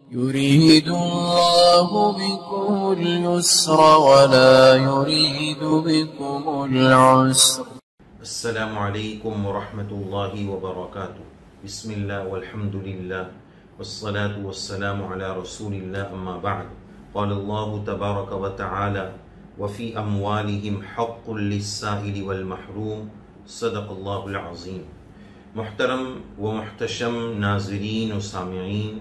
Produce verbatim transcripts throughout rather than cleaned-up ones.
يريد الله بكم اليسر ولا يريد بكم العسر. السلام علیکم ورحمۃ اللہ وبرکاتہ. بسم اللہ والحمد للہ والصلاة والسلام علی رسول اللہ، اما بعد. قال اللہ تبارک وتعالی وفی اموالہم حق للسائل والمحروم. صدق اللہ العظیم. محترم و محتشم ناظرین و سامعین،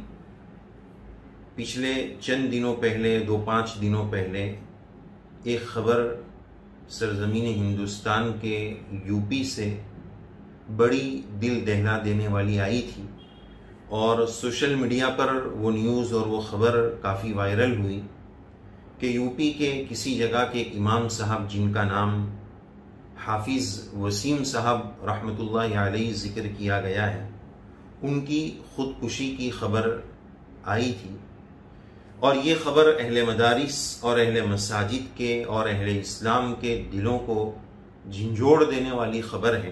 پچھلے چند دنوں پہلے دو پانچ دنوں پہلے ایک خبر سرزمین ہندوستان کے یو پی سے بڑی دل دہلا دینے والی آئی تھی، اور سوشل میڈیا پر وہ نیوز اور وہ خبر کافی وائرل ہوئی کہ یو پی کے کسی جگہ کے امام صاحب، جن کا نام حافظ وسیم صاحب رحمۃ اللہ علیہ ذکر کیا گیا ہے، ان کی خودکشی کی خبر آئی تھی. اور یہ خبر اہل مدارس اور اہل مساجد کے اور اہل اسلام کے دلوں کو جھنجھوڑ دینے والی خبر ہے.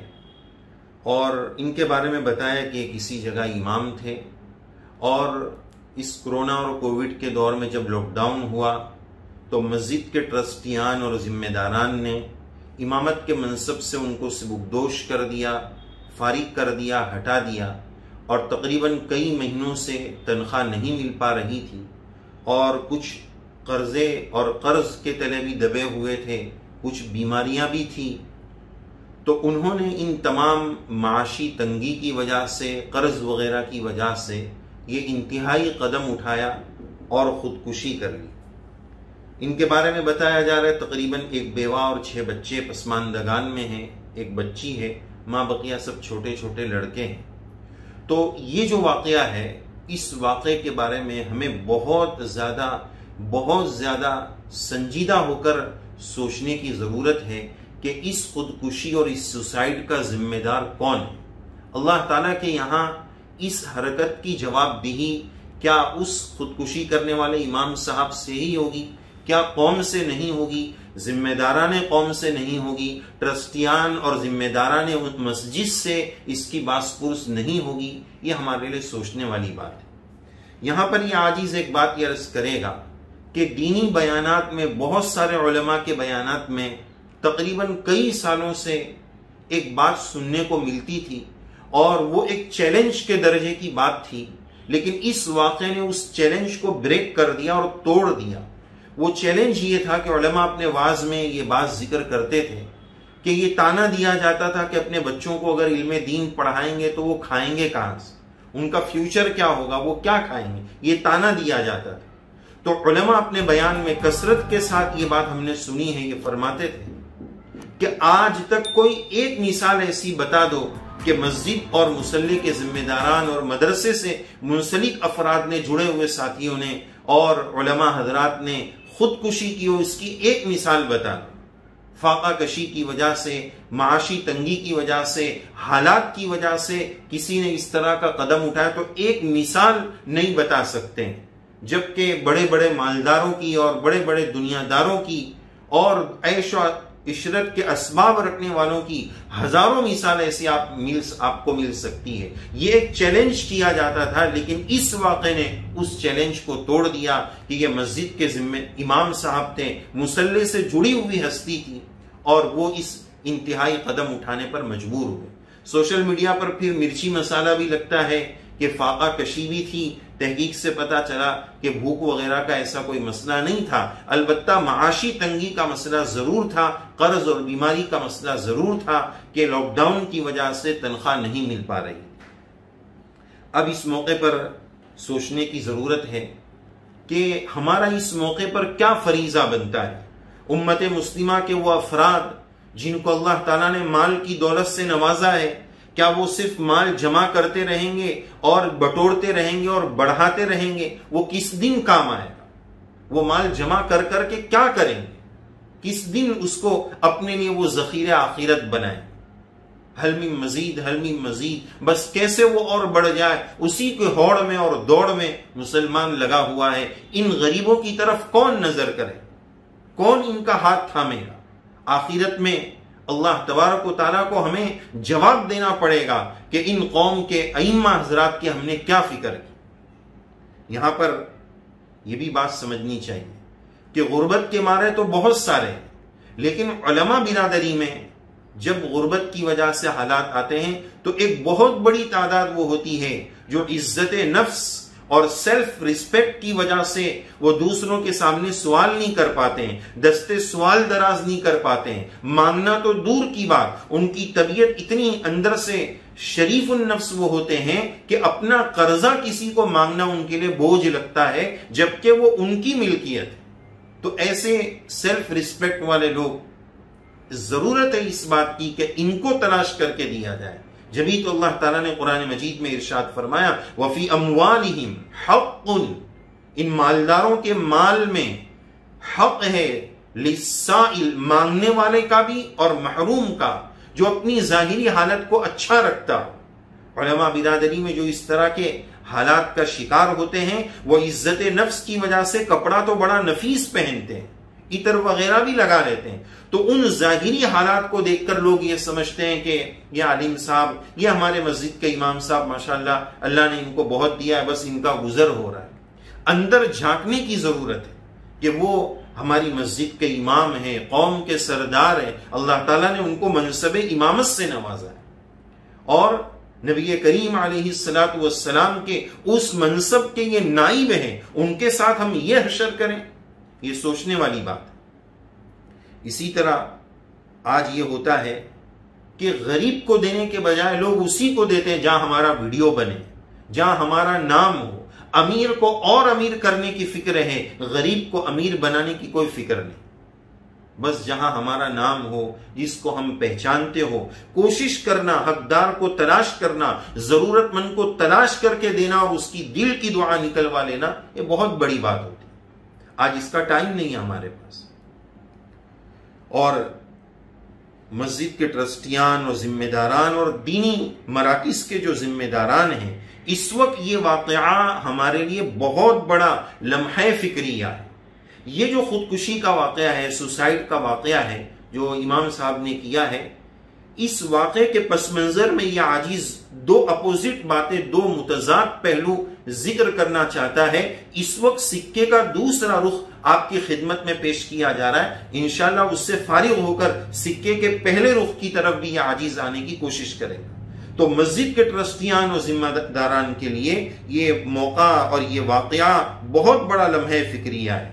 اور ان کے بارے میں بتایا کہ کسی جگہ امام تھے، اور اس کرونا اور کووڈ کے دور میں جب لاک ڈاؤن ہوا تو مسجد کے ٹرسٹیان اور ذمہ داران نے امامت کے منصب سے ان کو سبکدوش کر دیا، فارغ کر دیا، ہٹا دیا، اور تقریباً کئی مہینوں سے تنخواہ نہیں مل پا رہی تھی، اور کچھ قرضے اور قرض کے تلے بھی دبے ہوئے تھے، کچھ بیماریاں بھی تھیں. تو انہوں نے ان تمام معاشی تنگی کی وجہ سے، قرض وغیرہ کی وجہ سے یہ انتہائی قدم اٹھایا اور خودکشی کر لی. ان کے بارے میں بتایا جا رہا ہے تقریباً ایک بیوہ اور چھ بچے پسماندگان میں ہیں، ایک بچی ہے، ماں بقیہ سب چھوٹے چھوٹے لڑکے ہیں. تو یہ جو واقعہ ہے، اس واقعے کے بارے میں ہمیں بہت زیادہ بہت زیادہ سنجیدہ ہو کر سوچنے کی ضرورت ہے کہ اس خودکشی اور اس سوسائڈ کا ذمہ دار کون ہے. اللہ تعالیٰ کے یہاں اس حرکت کی جواب دہی کیا اس خودکشی کرنے والے امام صاحب سے ہی ہوگی؟ کیا قوم سے نہیں ہوگی؟ ذمہ داران قوم سے نہیں ہوگی؟ ٹرسٹیان اور ذمہ داران مسجد سے اس کی باس پرس نہیں ہوگی؟ یہ ہمارے لیے سوچنے والی بات ہے. یہاں پر یہ عاجز ایک بات یہ عرض کرے گا کہ دینی بیانات میں، بہت سارے علماء کے بیانات میں تقریباً کئی سالوں سے ایک بات سننے کو ملتی تھی، اور وہ ایک چیلنج کے درجے کی بات تھی، لیکن اس واقعے نے اس چیلنج کو بریک کر دیا اور توڑ دیا. وہ چیلنج یہ تھا کہ علماء اپنے واعظ میں یہ بات ذکر کرتے تھے کہ یہ تانا دیا جاتا تھا کہ اپنے بچوں کو اگر علم دین پڑھائیں گے تو وہ کھائیں گے کہاں سے، ان کا فیوچر کیا ہوگا، وہ کیا کھائیں گے، یہ تانا دیا جاتا تھا. تو علماء اپنے بیان میں کثرت کے ساتھ یہ بات ہم نے سنی ہے، یہ فرماتے تھے کہ آج تک کوئی ایک مثال ایسی بتا دو کہ مسجد اور مصلی کے ذمہ داران اور مدرسے سے منسلک افراد نے، جڑے ہوئے ساتھیوں نے اور علماء حضرات نے خودکشی کی ہو، اس کی ایک مثال بتا دو. فاقہ کشی کی وجہ سے، معاشی تنگی کی وجہ سے، حالات کی وجہ سے کسی نے اس طرح کا قدم اٹھایا تو ایک مثال نہیں بتا سکتے ہیں. جبکہ بڑے بڑے مالداروں کی اور بڑے بڑے دنیا داروں کی اور عیش و عشرت کے اسباب رکھنے والوں کی ہزاروں مثال ایسی آپ مل آپ کو مل سکتی ہے. یہ ایک چیلنج کیا جاتا تھا، لیکن اس واقعے نے اس چیلنج کو توڑ دیا کہ یہ مسجد کے ذمہ امام صاحب تھے، مصلی سے جڑی ہوئی ہستی تھی، اور وہ اس انتہائی قدم اٹھانے پر مجبور ہوئے. سوشل میڈیا پر پھر مرچی مسالہ بھی لگتا ہے کہ فاقہ کشی بھی تھی. تحقیق سے پتا چلا کہ بھوک وغیرہ کا ایسا کوئی مسئلہ نہیں تھا، البتہ معاشی تنگی کا مسئلہ ضرور تھا، قرض اور بیماری کا مسئلہ ضرور تھا کہ لاک ڈاؤن کی وجہ سے تنخواہ نہیں مل پا رہی. اب اس موقع پر سوچنے کی ضرورت ہے کہ ہمارا اس موقع پر کیا فریضہ بنتا ہے. امت مسلمہ کے وہ افراد جن کو اللہ تعالیٰ نے مال کی دولت سے نوازا ہے، کیا وہ صرف مال جمع کرتے رہیں گے اور بٹورتے رہیں گے اور بڑھاتے رہیں گے؟ وہ کس دن کام آئے گا؟ وہ مال جمع کر کر کے کیا کریں گے؟ کس دن اس کو اپنے لیے وہ ذخیرہ آخرت بنائیں؟ حلمی مزید حلمی مزید، بس کیسے وہ اور بڑھ جائے، اسی کے ہوڑ میں اور دوڑ میں مسلمان لگا ہوا ہے. ان غریبوں کی طرف کون نظر کرے؟ کون ان کا ہاتھ تھامے گا؟ آخرت میں اللہ تبارک و تعالیٰ کو ہمیں جواب دینا پڑے گا کہ ان قوم کے ائمہ حضرات کی ہم نے کیا فکر کی. یہاں پر یہ بھی بات سمجھنی چاہیے کہ غربت کے مارے تو بہت سارے ہیں، لیکن علماء برادری میں جب غربت کی وجہ سے حالات آتے ہیں تو ایک بہت بڑی تعداد وہ ہوتی ہے جو عزت نفس اور سیلف ریسپیکٹ کی وجہ سے وہ دوسروں کے سامنے سوال نہیں کر پاتے ہیں، دستے سوال دراز نہیں کر پاتے ہیں، مانگنا تو دور کی بات، ان کی طبیعت اتنی اندر سے شریف النفس وہ ہوتے ہیں کہ اپنا قرضہ کسی کو مانگنا ان کے لیے بوجھ لگتا ہے جبکہ وہ ان کی ملکیت ہے۔ تو ایسے سیلف ریسپیکٹ والے لوگ ضرورت ہے اس بات کی کہ ان کو تلاش کر کے دیا جائے۔ جبھی تو اللہ تعالیٰ نے قرآن مجید میں ارشاد فرمایا وَفِي أَمْوَالِهِمْ حَقٌ، ان مالداروں کے مال میں حق ہے، لِلسَّائِلِ، مانگنے والے کا بھی اور محروم کا، جو اپنی ظاہری حالت کو اچھا رکھتا ہو۔ علماء برادری میں جو اس طرح کے حالات کا شکار ہوتے ہیں وہ عزت نفس کی وجہ سے کپڑا تو بڑا نفیس پہنتے ہیں، عطر وغیرہ بھی لگا لیتے ہیں، تو ان ظاہری حالات کو دیکھ کر لوگ یہ سمجھتے ہیں کہ یہ عالم صاحب، یہ ہمارے مسجد کے امام صاحب ماشاءاللہ اللہ نے ان کو بہت دیا ہے، بس ان کا گزر ہو رہا ہے۔ اندر جھانکنے کی ضرورت ہے کہ وہ ہماری مسجد کے امام ہیں، قوم کے سردار ہیں، اللہ تعالیٰ نے ان کو منصب امامت سے نوازا ہے، اور نبی کریم علیہ الصلوۃ والسلام کے اس منصب کے یہ نائب ہیں، ان کے ساتھ ہم یہ حشر کریں، یہ سوچنے والی بات ہے۔ اسی طرح آج یہ ہوتا ہے کہ غریب کو دینے کے بجائے لوگ اسی کو دیتے ہیں جہاں ہمارا ویڈیو بنے، جہاں ہمارا نام ہو۔ امیر کو اور امیر کرنے کی فکر ہے، غریب کو امیر بنانے کی کوئی فکر نہیں۔ بس جہاں ہمارا نام ہو، جس کو ہم پہچانتے ہو، کوشش کرنا، حقدار کو تلاش کرنا، ضرورت مند کو تلاش کر کے دینا اور اس کی دل کی دعا نکلوا لینا، یہ بہت بڑی بات ہوتی ہے۔ آج اس کا ٹائم نہیں ہے ہمارے پاس۔ اور مسجد کے ٹرسٹیان اور ذمہ داران اور دینی مراکز کے جو ذمہ داران ہیں، اس وقت یہ واقعہ ہمارے لیے بہت بڑا لمحہ فکریہ ہے۔ یہ جو خودکشی کا واقعہ ہے، سوسائڈ کا واقعہ ہے جو امام صاحب نے کیا ہے، اس واقعے کے پس منظر میں یہ عاجز دو اپوزٹ باتیں، دو متضاد پہلو ذکر کرنا چاہتا ہے۔ اس وقت سکے کا دوسرا رخ آپ کی خدمت میں پیش کیا جا رہا ہے، انشاءاللہ اس سے فارغ ہو کر سکے کے پہلے رخ کی طرف بھی یہ عاجز آنے کی کوشش کرے گا۔ تو مسجد کے ٹرسٹیان اور ذمہ داران کے لیے یہ موقع اور یہ واقعہ بہت بڑا لمحہ فکریہ ہے۔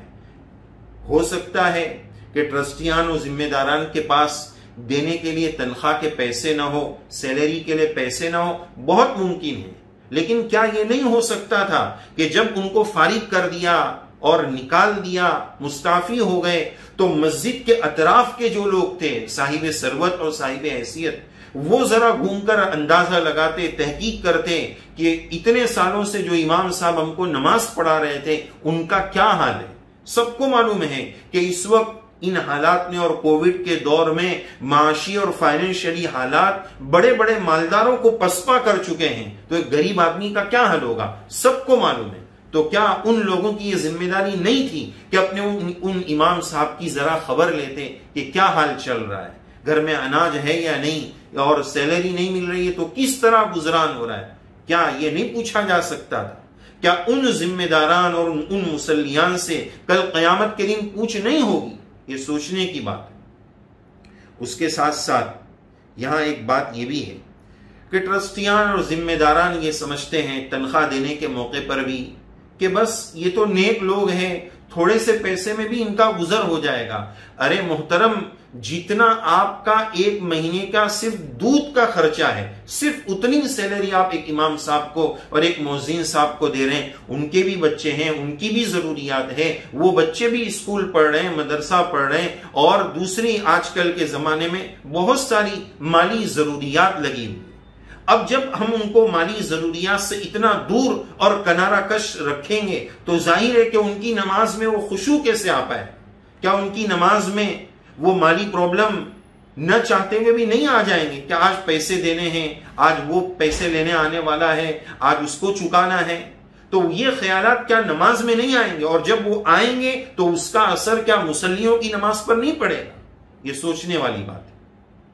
ہو سکتا ہے کہ ٹرسٹیان اور ذمہ داران کے پاس دینے کے لیے تنخواہ کے پیسے نہ ہو، سیلری کے لیے پیسے نہ ہو، بہت ممکن ہے، لیکن کیا یہ نہیں ہو سکتا تھا کہ جب ان کو فارغ کر دیا اور نکال دیا، مستعفی ہو گئے، تو مسجد کے اطراف کے جو لوگ تھے، صاحب ثروت اور صاحب حیثیت، وہ ذرا گھوم کر اندازہ لگاتے، تحقیق کرتے کہ اتنے سالوں سے جو امام صاحب ہم کو نماز پڑھا رہے تھے ان کا کیا حال ہے۔ سب کو معلوم ہے کہ اس وقت ان حالات میں اور کووڈ کے دور میں معاشی اور فائنینشلی حالات بڑے بڑے مالداروں کو پسپا کر چکے ہیں، تو ایک غریب آدمی کا کیا حل ہوگا، سب کو معلوم ہے۔ تو کیا ان لوگوں کی یہ ذمہ داری نہیں تھی کہ اپنے ان امام صاحب کی ذرا خبر لیتے کہ کیا حال چل رہا ہے، گھر میں اناج ہے یا نہیں، اور سیلری نہیں مل رہی ہے تو کس طرح گزران ہو رہا ہے؟ کیا یہ نہیں پوچھا جا سکتا تھا؟ کیا ان ذمہ داران اور ان مسلیان سے کل قیامت کے دن پوچھ نہیں ہوگی؟ یہ سوچنے کی بات ہے۔ اس کے ساتھ ساتھ یہاں ایک بات یہ بھی ہے کہ ٹرسٹیان اور ذمہ داران یہ سمجھتے ہیں تنخواہ دینے کے موقع پر بھی کہ بس یہ تو نیک لوگ ہیں، تھوڑے سے پیسے میں بھی ان کا گزر ہو جائے گا۔ ارے محترم، جتنا آپ کا ایک مہینے کا صرف دودھ کا خرچہ ہے، صرف اتنی سیلری آپ ایک امام صاحب کو اور ایک مؤذن صاحب کو دے رہے ہیں، ان کے بھی بچے ہیں، ان کی بھی ضروریات ہے، وہ بچے بھی اسکول پڑھ رہے ہیں، مدرسہ پڑھ رہے ہیں، اور دوسری آج کل کے زمانے میں بہت ساری مالی ضروریات لگی ہوئی۔ اب جب ہم ان کو مالی ضروریات سے اتنا دور اور کنارہ کش رکھیں گے تو ظاہر ہے کہ ان کی نماز میں وہ خشوع کیسے آ پائے؟ کیا ان کی نماز میں وہ مالی پرابلم نہ چاہتے ہوئے بھی نہیں آ جائیں گے کہ آج پیسے دینے ہیں، آج وہ پیسے لینے آنے والا ہے، آج اس کو چکانا ہے؟ تو یہ خیالات کیا نماز میں نہیں آئیں گے؟ اور جب وہ آئیں گے تو اس کا اثر کیا مصلیوں کی نماز پر نہیں پڑے گا؟ یہ سوچنے والی بات ہے۔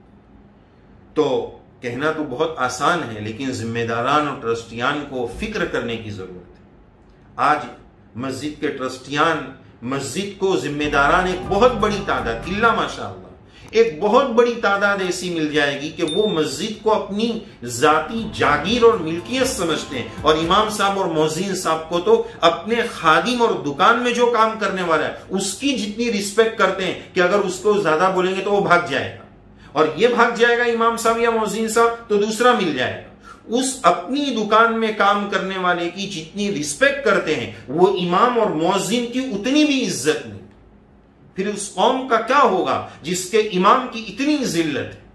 تو کہنا تو بہت آسان ہے، لیکن ذمہ داران اور ٹرسٹیان کو فکر کرنے کی ضرورت ہے۔ آج مسجد کے ٹرسٹیان، مسجد کو ذمہ داران ایک بہت بڑی تعداد، اللہ ماشاءاللہ ایک بہت بڑی تعداد ایسی مل جائے گی کہ وہ مسجد کو اپنی ذاتی جاگیر اور ملکیت سمجھتے ہیں، اور امام صاحب اور مؤذن صاحب کو تو اپنے خادم اور دکان میں جو کام کرنے والا ہے اس کی جتنی رسپیکٹ کرتے ہیں کہ اگر اس کو زیادہ بولیں گے تو وہ بھاگ جائے گا، اور یہ بھاگ جائے گا امام صاحب یا مؤذن صاحب تو دوسرا مل جائے گا۔ اس اپنی دکان میں کام کرنے والے کی جتنی رسپیکٹ کرتے ہیں وہ امام اور مؤذن کی اتنی بھی عزت نہیں۔ پھر اس قوم کا کیا ہوگا جس کے امام کی اتنی ذلت ہے؟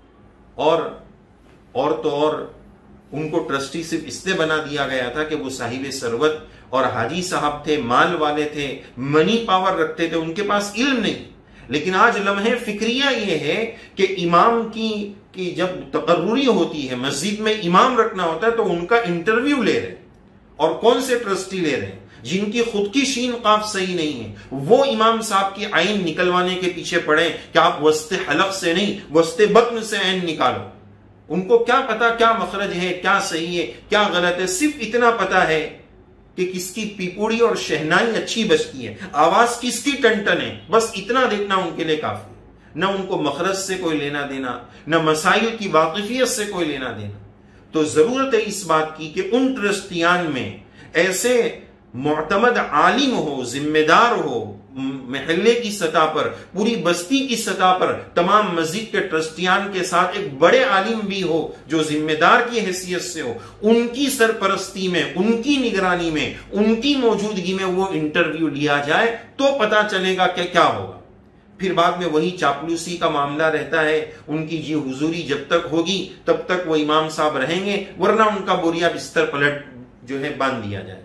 اور اور تو اور ان کو ٹرسٹی صرف اس لیے بنا دیا گیا تھا کہ وہ صاحب ثروت اور حاجی صاحب تھے، مال والے تھے، منی پاور رکھتے تھے، ان کے پاس علم نہیں۔ لیکن آج لمحے فکریہ یہ ہے کہ امام کی کی جب تقرری ہوتی ہے، مسجد میں امام رکھنا ہوتا ہے تو ان کا انٹرویو لے رہے، اور کون سے ٹرسٹی لے رہے ہیں؟ جن کی خود کی شین قاف صحیح نہیں ہے، وہ امام صاحب کی عین نکلوانے کے پیچھے پڑے کہ آپ وسط حلق سے نہیں وسط بطن سے عین نکالو۔ ان کو کیا پتا کیا مخرج ہے، کیا صحیح ہے، کیا غلط ہے، صرف اتنا پتا ہے کہ کس کی پیپوڑی اور شہنائی اچھی بجتی ہے، آواز کس کی ٹنٹن ہے، بس اتنا دیکھنا ان کے لیے کافی ہے۔ نہ ان کو مخرج سے کوئی لینا دینا، نہ مسائل کی واقفیت سے کوئی لینا دینا۔ تو ضرورت ہے اس بات کی کہ ان ٹرسٹیان میں ایسے معتمد عالم ہو، ذمہ دار ہو، محلے کی سطح پر، پوری بستی کی سطح پر، تمام مسجد کے ٹرسٹیان کے ساتھ ایک بڑے عالم بھی ہو جو ذمہ دار کی حیثیت سے ہو، ان کی سرپرستی میں، ان کی نگرانی میں، ان کی موجودگی میں وہ انٹرویو لیا جائے تو پتا چلے گا کہ کیا ہوگا۔ پھر بعد میں وہی چاپلوسی کا معاملہ رہتا ہے، ان کی جی حضوری جب تک ہوگی تب تک وہ امام صاحب رہیں گے، ورنہ ان کا بوریا بستر پلٹ جو ہے باندھ دیا جائے۔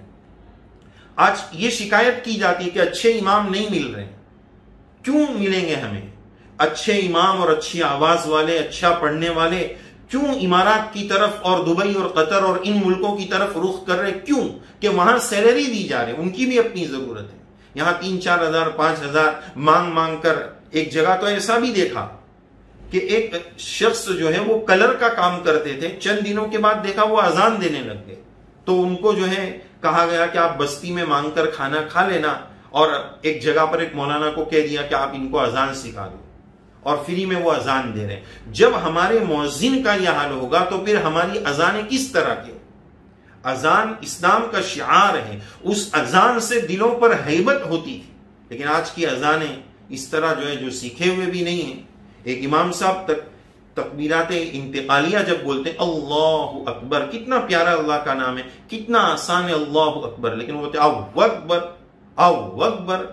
آج یہ شکایت کی جاتی ہے کہ اچھے امام نہیں مل رہے، کیوں ملیں گے ہمیں؟ اچھے امام اور اچھی آواز والے، اچھا پڑھنے والے کیوں امارات کی طرف اور دبئی اور قطر اور ان ملکوں کی طرف رخ کر رہے؟ کیوں؟ کہ وہاں سیلری دی جا رہے، ان کی بھی اپنی ضرورت ہے۔ یہاں تین چار ہزار پانچ ہزار مانگ مانگ کر، ایک جگہ تو ایسا بھی دیکھا کہ ایک شخص جو ہے وہ کلر کا کام کرتے تھے، چند دنوں کے بعد دیکھا وہ اذان دینے لگ گئے، تو ان کو جو ہے کہا گیا کہ آپ بستی میں مانگ کر کھانا کھا لینا، اور ایک جگہ پر ایک مولانا کو کہہ دیا کہ آپ ان کو اذان سکھا دو، اور فری میں وہ اذان دے رہے ہیں۔ جب ہمارے مؤذن کا یہ حال ہوگا تو پھر ہماری اذانیں کس طرح کی؟ اذان اسلام کا شعار ہے، اس اذان سے دلوں پر ہیبت ہوتی تھی، لیکن آج کی اذانیں اس طرح جو ہے جو سیکھے ہوئے بھی نہیں ہیں۔ ایک امام صاحب تک تکبیرات انتقالیہ جب بولتے ہیں اللہ اکبر، کتنا پیارا اللہ کا نام ہے، کتنا آسان ہے اللہ اکبر، لیکن وہ بولتے او اکبر او اکبر۔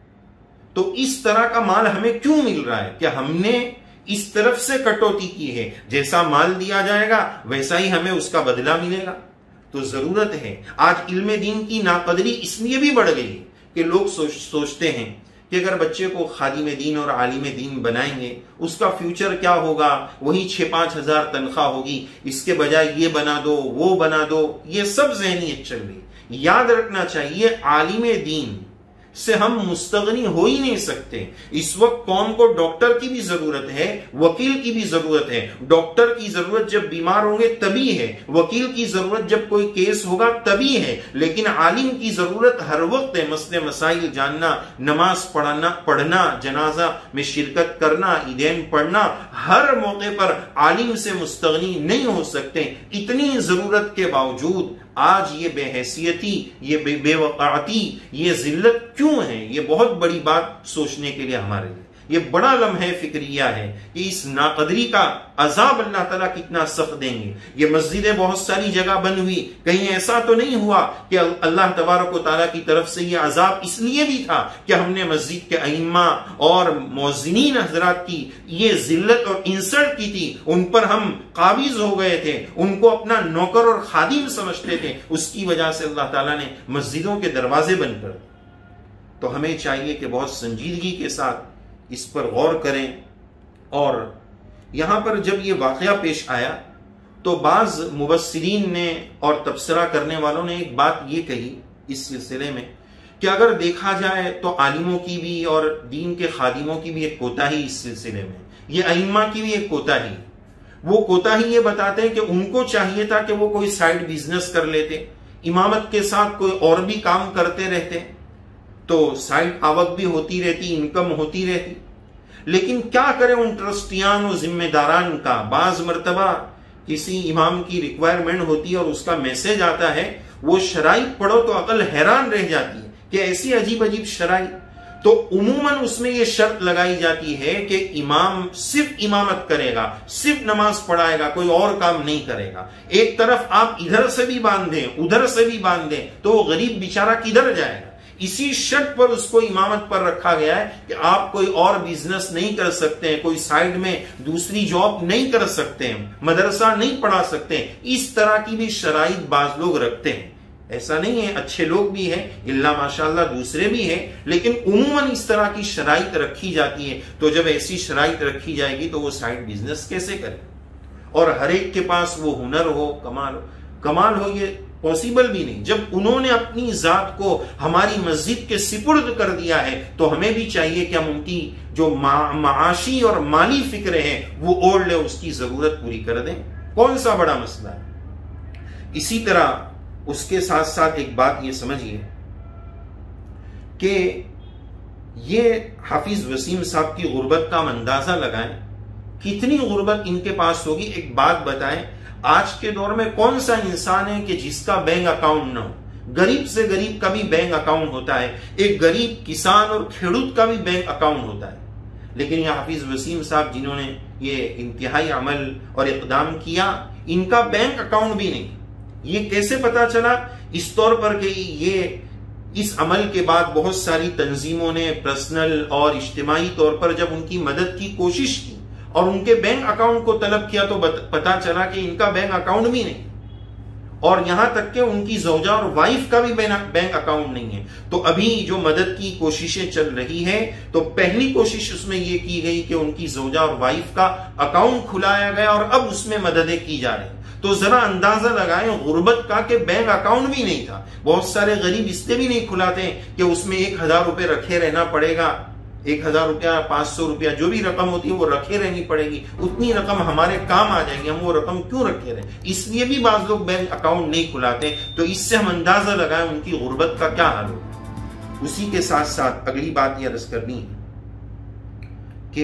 تو اس طرح کا مال ہمیں کیوں مل رہا ہے؟ کہ ہم نے اس طرف سے کٹوتی کی ہے، جیسا مال دیا جائے گا ویسا ہی ہمیں اس کا بدلہ ملے گا۔ تو ضرورت ہے، آج علم دین کی ناقدری اس لیے بھی بڑھ گئی کہ لوگ سوچ سوچتے ہیں کہ اگر بچے کو خادم دین اور عالم دین بنائیں گے اس کا فیوچر کیا ہوگا، وہی چھ پانچ ہزار تنخواہ ہوگی، اس کے بجائے یہ بنا دو وہ بنا دو، یہ سب ذہنیت چل رہی۔ یاد رکھنا چاہیے عالم دین سے ہم مستغنی ہو ہی نہیں سکتے۔ اس وقت قوم کو ڈاکٹر کی بھی ضرورت ہے، وکیل کی بھی ضرورت ہے۔ ڈاکٹر کی ضرورت جب بیمار ہوں گے تبھی ہے، وکیل کی ضرورت جب کوئی کیس ہوگا تبھی ہے، لیکن عالم کی ضرورت ہر وقت ہے۔ مسئلے مسائل جاننا، نماز پڑھنا پڑھنا جنازہ میں شرکت کرنا، عیدین پڑھنا، ہر موقع پر عالم سے مستغنی نہیں ہو سکتے۔ اتنی ضرورت کے باوجود آج یہ بے حیثیتی، یہ بے, بے وقعتی، یہ ذلت کیوں ہے؟ یہ بہت بڑی بات سوچنے کے لیے ہمارے لیے یہ بڑا لمحہ فکریہ ہے کہ اس ناقدری کا عذاب اللہ تعالیٰ کتنا سخت دیں گے۔ یہ مسجدیں بہت ساری جگہ بن ہوئی، کہیں ایسا تو نہیں ہوا کہ اللہ تبارک و تعالیٰ کی طرف سے یہ عذاب اس لیے بھی تھا کہ ہم نے مسجد کے ائمہ اور مؤذنین حضرات کی یہ ذلت اور انسلٹ کی تھی، ان پر ہم قابض ہو گئے تھے، ان کو اپنا نوکر اور خادم سمجھتے تھے، اس کی وجہ سے اللہ تعالیٰ نے مسجدوں کے دروازے بند کر۔ تو ہمیں چاہیے کہ بہت سنجیدگی کے ساتھ اس پر غور کریں۔ اور یہاں پر جب یہ واقعہ پیش آیا تو بعض مبصرین نے اور تبصرہ کرنے والوں نے ایک بات یہ کہی اس سلسلے میں کہ اگر دیکھا جائے تو عالموں کی بھی اور دین کے خادموں کی بھی ایک کوتاہی اس سلسلے میں، یہ ائمہ کی بھی ایک کوتاہی۔ وہ کوتاہی یہ بتاتے ہیں کہ ان کو چاہیے تھا کہ وہ کوئی سائیڈ بزنس کر لیتے، امامت کے ساتھ کوئی اور بھی کام کرتے رہتے تو سائڈ آوک بھی ہوتی رہتی، انکم ہوتی رہتی. لیکن کیا کریں ان ٹرسٹیان و ذمہ داران کا؟ بعض مرتبہ کسی امام کی ریکوائرمنٹ ہوتی ہے اور اس کا میسج آتا ہے، وہ شرائط پڑھو تو عقل حیران رہ جاتی ہے کہ ایسی عجیب عجیب شرائط. تو عموماً اس میں یہ شرط لگائی جاتی ہے کہ امام صرف امامت کرے گا، صرف نماز پڑھائے گا، کوئی اور کام نہیں کرے گا. ایک طرف آپ ادھر سے بھی باندھیں ادھر سے بھی باندھیں تو وہ غریب بیچارہ کدھر جائے گا؟ اسی شرط پر اس کو امامت پر رکھا گیا ہے کہ آپ کوئی اور بزنس نہیں کر سکتے، کوئی سائیڈ میں دوسری جاب نہیں کر سکتے، مدرسہ نہیں پڑھا سکتے. اس طرح کی بھی شرائط بعض لوگ رکھتے ہیں. ایسا نہیں ہے، اچھے لوگ بھی ہیں، اللہ ماشاءاللہ دوسرے بھی ہیں، لیکن عموماً اس طرح کی شرائط رکھی جاتی ہے. تو جب ایسی شرائط رکھی جائے گی تو وہ سائیڈ بزنس کیسے کرے؟ اور ہر ایک کے پاس وہ ہنر ہو، کمال ہو کمال ہو یہ پاسبل بھی نہیں. جب انہوں نے اپنی ذات کو ہماری مسجد کے سپرد کر دیا ہے تو ہمیں بھی چاہیے کہ ہم ان کی جو معاشی اور مالی فکریں ہیں وہ اوڑھ لے، اس کی ضرورت پوری کر دیں. کون سا بڑا مسئلہ ہے؟ اسی طرح اس کے ساتھ ساتھ ایک بات یہ سمجھیے کہ یہ حافظ وسیم صاحب کی غربت کا اندازہ لگائیں، کتنی غربت ان کے پاس ہوگی. ایک بات بتائیں، آج کے دور میں کون سا انسان ہے کہ جس کا بینک اکاؤنٹ نہ ہو؟ غریب سے غریب کا بھی بینک اکاؤنٹ ہوتا ہے، ایک غریب کسان اور کھیڑوت کا بھی بینک اکاؤنٹ ہوتا ہے. لیکن یہ حافظ وسیم صاحب جنہوں نے یہ انتہائی عمل اور اقدام کیا، ان کا بینک اکاؤنٹ بھی نہیں. یہ کیسے پتا چلا؟ اس طور پر کہ یہ اس عمل کے بعد بہت ساری تنظیموں نے پرسنل اور اجتماعی طور پر جب ان کی مدد کی کوشش کی اور ان کے بینک اکاؤنٹ کو طلب کیا تو پتا چلا کہ ان کا بینک اکاؤنٹ بھی نہیں، اور یہاں تک کہ ان کی زوجہ اور وائف کا بھی بینک اکاؤنٹ نہیں ہے. تو ابھی جو مدد کی کوششیں چل رہی ہیں تو پہلی کوشش اس میں یہ کی گئی کہ ان کی زوجہ اور وائف کا اکاؤنٹ کھلایا گیا اور اب اس میں مددیں کی جا رہی ہیں. تو ذرا اندازہ لگائیں غربت کا کہ بینک اکاؤنٹ بھی نہیں تھا. بہت سارے غریب اس لیے بھی نہیں کھلاتے کہ اس میں ایک ہزار روپے رکھے رہنا پڑے گا، ایک ہزار روپیہ پانچ سو روپیہ جو بھی رقم ہوتی ہے وہ رکھے رہنی پڑے گی، اتنی رقم ہمارے کام آ جائے گی، ہم وہ رقم کیوں رکھے رہیں؟ اس لیے بھی بعض لوگ بینک اکاؤنٹ نہیں کھلاتے. تو اس سے ہم اندازہ لگائیں ان کی غربت کا کیا حال ہوگا. اسی کے ساتھ ساتھ اگلی بات یہ عرض کرنی ہے کہ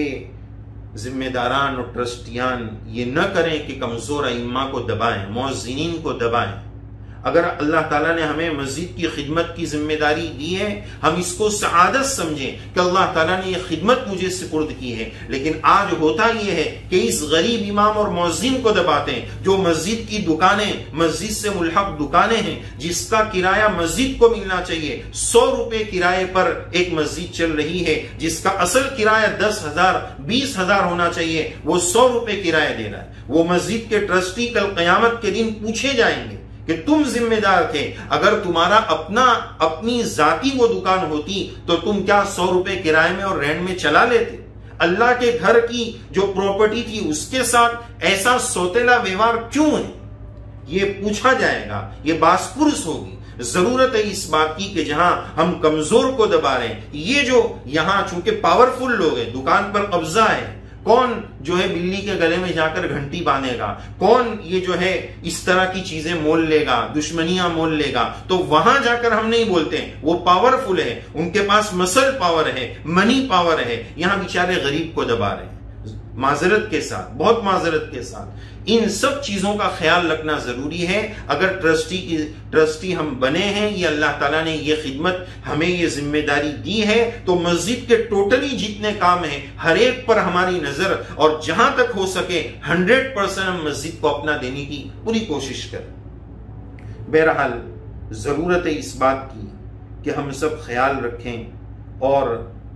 ذمہ داران اور ٹرسٹیان یہ نہ کریں کہ کمزور ائمہ کو دبائیں، مؤذنین کو دبائیں. اگر اللہ تعالیٰ نے ہمیں مسجد کی خدمت کی ذمہ داری دی ہے، ہم اس کو سعادت سمجھیں کہ اللہ تعالیٰ نے یہ خدمت مجھے سپرد کی ہے. لیکن آج ہوتا یہ ہے کہ اس غریب امام اور مؤذن کو دباتے ہیں جو مسجد کی دکانیں، مسجد سے ملحق دکانیں ہیں جس کا کرایہ مسجد کو ملنا چاہیے. سو روپے کرائے پر ایک مسجد چل رہی ہے جس کا اصل کرایہ دس ہزار بیس ہزار ہونا چاہیے، وہ سو روپے کرایہ دے رہا ہے. وہ مسجد کے ٹرسٹی کل قیامت کے دن پوچھے جائیں گے کہ تم ذمہ دار تھے، اگر تمہارا اپنا اپنی ذاتی وہ دکان ہوتی تو تم کیا سو روپے کرائے میں اور رینٹ میں چلا لیتے؟ اللہ کے گھر کی جو پراپرٹی تھی اس کے ساتھ ایسا سوتیلا ویوہار کیوں ہے؟ یہ پوچھا جائے گا، یہ باس پرس ہوگی. ضرورت ہے اس بات کی کہ جہاں ہم کمزور کو دبا رہے ہیں، یہ جو یہاں چونکہ پاورفل لوگ ہیں، دکان پر قبضہ ہے، کون جو ہے بلی کے گلے میں جا کر گھنٹی باندھے گا، کون یہ جو ہے اس طرح کی چیزیں مول لے گا، دشمنیاں مول لے گا. تو وہاں جا کر ہم نہیں بولتے ہیں، وہ پاورفل ہے، ان کے پاس مسل پاور ہے، منی پاور ہے. یہاں بیچارے غریب کو دبا رہے ہیں. معذرت کے ساتھ، بہت معذرت کے ساتھ ان سب چیزوں کا خیال رکھنا ضروری ہے. اگر ٹرسٹی کی ٹرسٹی ہم بنے ہیں، یہ اللہ تعالیٰ نے یہ خدمت ہمیں یہ ذمہ داری دی ہے، تو مسجد کے ٹوٹلی جتنے کام ہیں ہر ایک پر ہماری نظر، اور جہاں تک ہو سکے ہنڈریڈ پرسینٹ ہم مسجد کو اپنا دینے کی پوری کوشش کریں. بہرحال ضرورت ہے اس بات کی کہ ہم سب خیال رکھیں. اور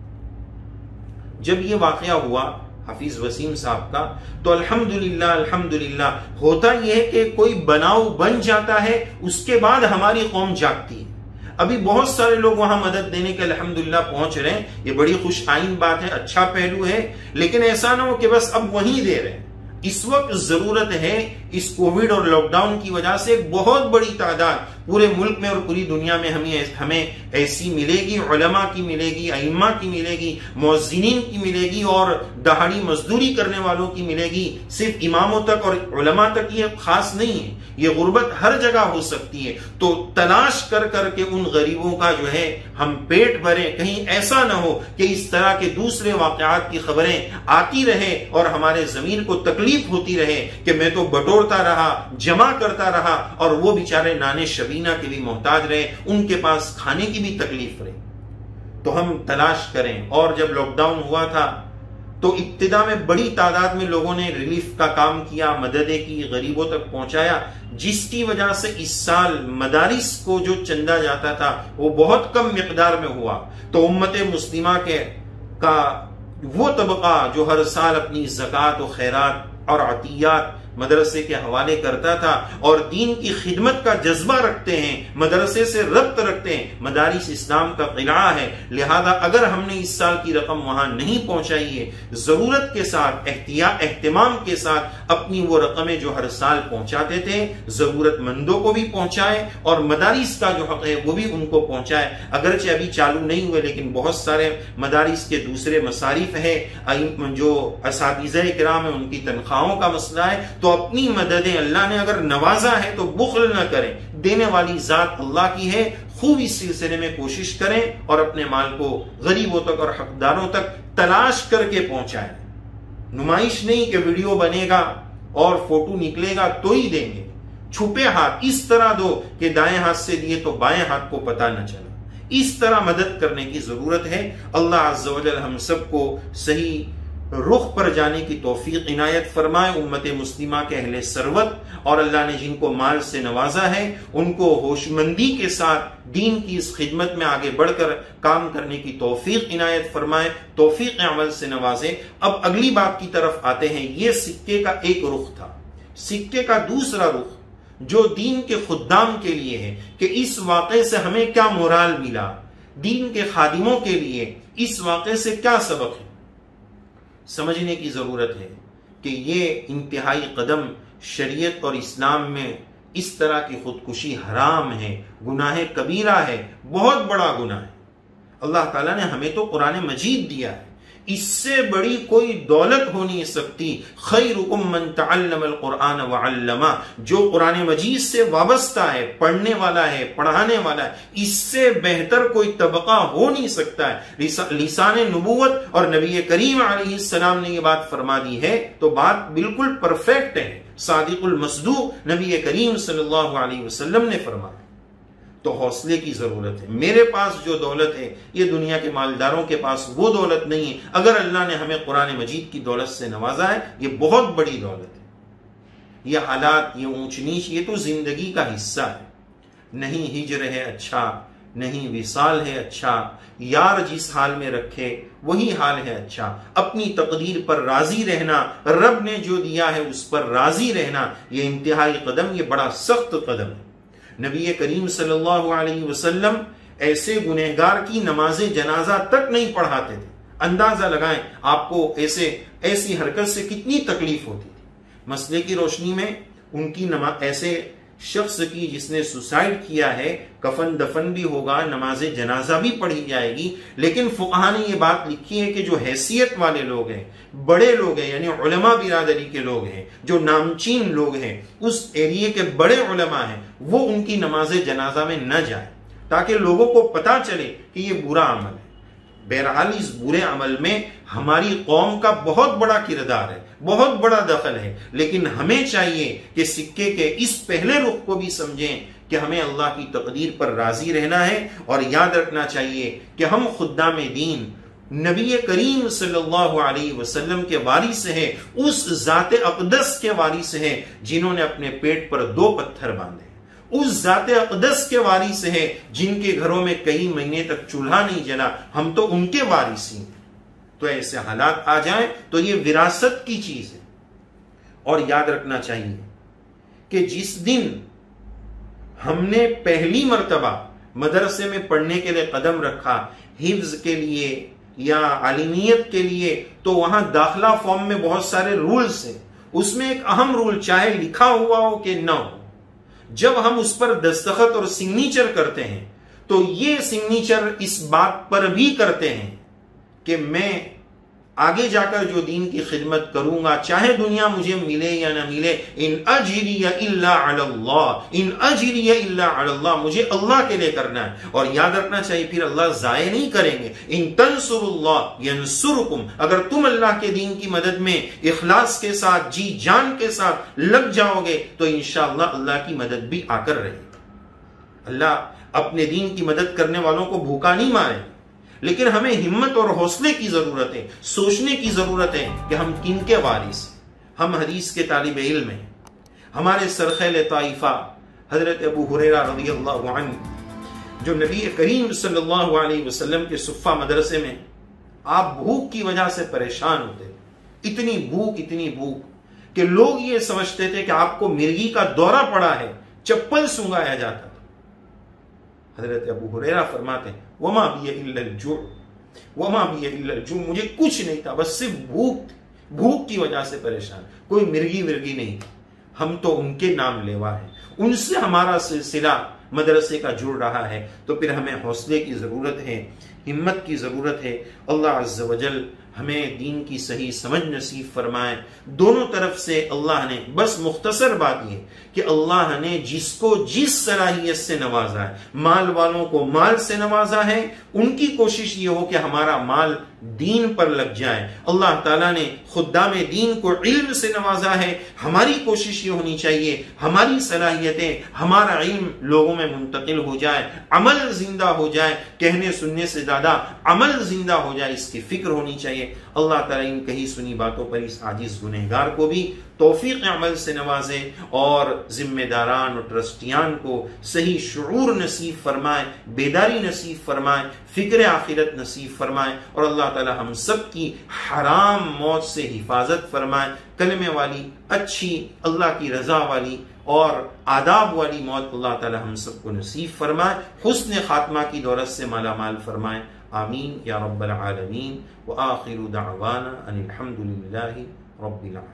جب یہ واقعہ ہوا حافظ وسیم صاحب کا تو الحمدللہ الحمدللہ ہوتا یہ ہے کہ کوئی بناؤ بن جاتا ہے، اس کے بعد ہماری قوم جاگتی ہے. ابھی بہت سارے لوگ وہاں مدد دینے کے الحمدللہ پہنچ رہے ہیں، یہ بڑی خوش آئین بات ہے، اچھا پہلو ہے. لیکن ایسا نہ ہو کہ بس اب وہیں دے رہے ہیں. اس وقت ضرورت ہے اس کووڈ اور لاک ڈاؤن کی وجہ سے ایک بہت بڑی تعداد پورے ملک میں اور پوری دنیا میں ہمیں ہمیں ایسی ملے گی، علماء کی ملے گی، ائمہ کی ملے گی، مؤذنین کی ملے گی اور دہاڑی مزدوری کرنے والوں کی ملے گی۔ صرف اماموں تک اور علماء تک یہ خاص نہیں ہے، یہ غربت ہر جگہ ہو سکتی ہے۔ تو تلاش کر کر کے ان غریبوں کا جو ہے ہم پیٹ بھریں، کہیں ایسا نہ ہو کہ اس طرح کے دوسرے واقعات کی خبریں آتی رہے اور ہمارے ضمیر کو تکلیف ہوتی رہے کہ میں تو بٹورتا رہا، جمع کرتا رہا اور وہ بیچارے نانے شبینہ کے بھی محتاج رہے، ان کے پاس کھانے کی بھی تکلیف رہے۔ تو ہم تلاش کریں۔ اور جب لاک ڈاؤن ہوا تھا تو ابتدا میں بڑی تعداد میں لوگوں نے ریلیف کا کام کیا، مددیں کی، غریبوں تک پہنچایا، جس کی وجہ سے اس سال مدارس کو جو چندہ جاتا تھا وہ بہت کم مقدار میں ہوا۔ تو امت مسلمہ کے کا وہ طبقہ جو ہر سال اپنی زکوٰۃ و خیرات اور عطیات مدرسے کے حوالے کرتا تھا اور دین کی خدمت کا جذبہ رکھتے ہیں، مدرسے سے ربط رکھتے ہیں، مدارس اسلام کا قلعہ ہے، لہذا اگر ہم نے اس سال کی رقم وہاں نہیں پہنچائی ہے، ضرورت کے ساتھ احتیاط اہتمام کے ساتھ اپنی وہ رقمیں جو ہر سال پہنچاتے تھے ضرورت مندوں کو بھی پہنچائے اور مدارس کا جو حق ہے وہ بھی ان کو پہنچائے۔ اگرچہ ابھی چالو نہیں ہوئے لیکن بہت سارے مدارس کے دوسرے مصارف ہے، جو اساتذہ کرام ہیں ان کی تنخواہوں کا مسئلہ ہے، تو اپنی مددیں اللہ نے اگر نوازا ہے تو بخل نہ کریں، دینے والی ذات اللہ کی ہے، خوب اس سلسلے میں کوشش کریں اور اپنے مال کو غریبوں تک اور حقداروں تک تلاش کر کے پہنچائیں۔ نمائش نہیں کہ ویڈیو بنے گا اور فوٹو نکلے گا تو ہی دیں گے، چھپے ہاتھ اس طرح دو کہ دائیں ہاتھ سے دیے تو بائیں ہاتھ کو پتہ نہ چلا، اس طرح مدد کرنے کی ضرورت ہے۔ اللہ عز و جل ہم سب کو صحیح رخ پر جانے کی توفیق عنایت فرمائے۔ امت مسلمہ کے اہل ثروت اور اللہ نے جن کو مال سے نوازا ہے ان کو ہوش مندی کے ساتھ دین کی اس خدمت میں آگے بڑھ کر کام کرنے کی توفیق عنایت فرمائے، توفیق عمل سے نوازے۔ اب اگلی بات کی طرف آتے ہیں۔ یہ سکے کا ایک رخ تھا، سکے کا دوسرا رخ جو دین کے خدام کے لیے ہے کہ اس واقعے سے ہمیں کیا مورال ملا، دین کے خادموں کے لیے اس واقعے سے کیا سبق ہے، سمجھنے کی ضرورت ہے کہ یہ انتہائی قدم شریعت اور اسلام میں اس طرح کی خودکشی حرام ہے، گناہ کبیرہ ہے، بہت بڑا گناہ ہے۔ اللہ تعالیٰ نے ہمیں تو قرآن مجید دیا ہے، اس سے بڑی کوئی دولت ہو نہیں سکتی۔ خیرکم من تعلم القرآن وعلمہ، جو قرآن مجید سے وابستہ ہے، پڑھنے والا ہے، پڑھانے والا ہے، اس سے بہتر کوئی طبقہ ہو نہیں سکتا ہے۔ لسان نبوت اور نبی کریم علیہ السلام نے یہ بات فرما دی ہے تو بات بالکل پرفیکٹ ہے، صادق المصدوق نبی کریم صلی اللہ علیہ وسلم نے فرمایا۔ تو حوصلے کی ضرورت ہے۔ میرے پاس جو دولت ہے یہ دنیا کے مالداروں کے پاس وہ دولت نہیں ہے۔ اگر اللہ نے ہمیں قرآن مجید کی دولت سے نوازا ہے یہ بہت بڑی دولت ہے۔ یہ حالات، یہ اونچ نیچ، یہ تو زندگی کا حصہ ہے۔ نہیں ہجر ہے اچھا، نہیں وصال ہے اچھا، یار جس حال میں رکھے وہی حال ہے اچھا۔ اپنی تقدیر پر راضی رہنا، رب نے جو دیا ہے اس پر راضی رہنا، یہ انتہائی قدم، یہ بڑا سخت قدم ہے۔ نبی کریم صلی اللہ علیہ وسلم ایسے گنہگار کی نماز جنازہ تک نہیں پڑھاتے تھے۔ اندازہ لگائیں آپ کو ایسے ایسی حرکت سے کتنی تکلیف ہوتی تھی۔ مسئلے کی روشنی میں ان کی نماز، ایسے شخص کی جس نے سوسائڈ کیا ہے، کفن دفن بھی ہوگا، نماز جنازہ بھی پڑھی جائے گی، لیکن فقہاء نے یہ بات لکھی ہے کہ جو حیثیت والے لوگ ہیں، بڑے لوگ ہیں، یعنی علماء برادری کے لوگ ہیں، جو نامچین لوگ ہیں، اس ایریے کے بڑے علماء ہیں، وہ ان کی نماز جنازہ میں نہ جائیں تاکہ لوگوں کو پتا چلے کہ یہ برا عمل ہے۔ بہرحال اس برے عمل میں ہماری قوم کا بہت بڑا کردار ہے، بہت بڑا دخل ہے، لیکن ہمیں چاہیے کہ سکے کے اس پہلے رخ کو بھی سمجھیں کہ ہمیں اللہ کی تقدیر پر راضی رہنا ہے، اور یاد رکھنا چاہیے کہ ہم خدام دین نبی کریم صلی اللہ علیہ وسلم کے وارث ہیں، اس ذات اقدس کے وارث ہیں جنہوں نے اپنے پیٹ پر دو پتھر باندھے، اس ذات اقدس کے وارث ہیں جن کے گھروں میں کئی مہینے تک چولہا نہیں جلا، ہم تو ان کے وارث ہیں۔ تو ایسے حالات آ جائیں تو یہ وراثت کی چیز ہے۔ اور یاد رکھنا چاہیے کہ جس دن ہم نے پہلی مرتبہ مدرسے میں پڑھنے کے لیے قدم رکھا، حفظ کے لیے یا عالمیت کے لیے، تو وہاں داخلہ فارم میں بہت سارے رولز ہیں، اس میں ایک اہم رول، چاہے لکھا ہوا ہو کہ نہ ہو، جب ہم اس پر دستخط اور سگنیچر کرتے ہیں تو یہ سگنیچر اس بات پر بھی کرتے ہیں کہ میں آگے جا کر جو دین کی خدمت کروں گا، چاہے دنیا مجھے ملے یا نہ ملے، ان اجری الا علی اللہ، ان اجری الا علی اللہ، مجھے اللہ کے لیے کرنا ہے۔ اور یاد رکھنا چاہیے پھر اللہ ضائع نہیں کریں گے، ان تنصروا اللہ ینصرکم، اگر تم اللہ کے دین کی مدد میں اخلاص کے ساتھ، جی جان کے ساتھ لگ جاؤ گے تو انشاءاللہ اللہ کی مدد بھی آ کر رہے گی۔ اللہ اپنے دین کی مدد کرنے والوں کو بھوکا نہیں مارے، لیکن ہمیں ہمت اور حوصلے کی ضرورت ہے، سوچنے کی ضرورت ہے کہ ہم کن کے وارث ہیں۔ ہم حدیث کے طالب علم ہیں۔ ہمارے سرخیل طائفہ حضرت ابو ہریرہ رضی اللہ عنہ، جو نبی کریم صلی اللہ علیہ وسلم کے صفہ مدرسے میں آپ بھوک کی وجہ سے پریشان ہوتے تھے، اتنی بھوک اتنی بھوک کہ لوگ یہ سمجھتے تھے کہ آپ کو مرگی کا دورہ پڑا ہے، چپل سونگایا جاتا تھا۔ حضرت ابو ہریرہ فرماتے ہیں وما بی الا الجوع، وما بی الا الجوع، مجھے کچھ نہیں تھا، بس صرف بھوک، بھوک کی وجہ سے پریشان، کوئی مرگی ورگی نہیں۔ ہم تو ان کے نام لیوا ہیں، ان سے ہمارا سلسلہ مدرسے کا جڑ رہا ہے، تو پھر ہمیں حوصلے کی ضرورت ہے، ہمت کی ضرورت ہے۔ اللہ عز و جل ہمیں دین کی صحیح سمجھ نصیب فرمائے۔ دونوں طرف سے اللہ نے، بس مختصر بات یہ کہ اللہ نے جس کو جس صلاحیت سے نوازا ہے، مال والوں کو مال سے نوازا ہے، ان کی کوشش یہ ہو کہ ہمارا مال دین پر لگ جائے۔ اللہ تعالیٰ نے خدام دین کو علم سے نوازا ہے، ہماری کوشش یہ ہونی چاہیے ہماری صلاحیتیں، ہمارا علم لوگوں میں منتقل ہو جائے، عمل زندہ ہو جائے، کہنے سننے سے زیادہ عمل زندہ ہو جائے، اس کی فکر ہونی چاہیے۔ اللہ تعالیٰ ان کہی سنی باتوں پر اس عاجز گنہگار کو بھی توفیق عمل سے نوازے، اور ذمہ داران اور ٹرسٹیان کو صحیح شعور نصیب فرمائے، بیداری نصیب فرمائے، فکر آخرت نصیب فرمائے، اور اللہ تعالیٰ ہم سب کی حرام موت سے حفاظت فرمائے، کلمے والی، اچھی، اللہ کی رضا والی اور آداب والی موت اللہ تعالیٰ ہم سب کو نصیب فرمائے، حسن خاتمہ کی دولت سے مالا مال فرمائے، آمین یا رب العالمین، وآخر دعوانا ان الحمد للہ رب العالمین۔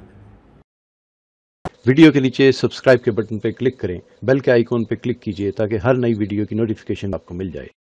ویڈیو کے نیچے سبسکرائب کے بٹن پہ کلک کریں، بیل کے آئیکن پہ کلک کیجئے تاکہ ہر نئی ویڈیو کی نوٹیفیکیشن آپ کو مل جائے۔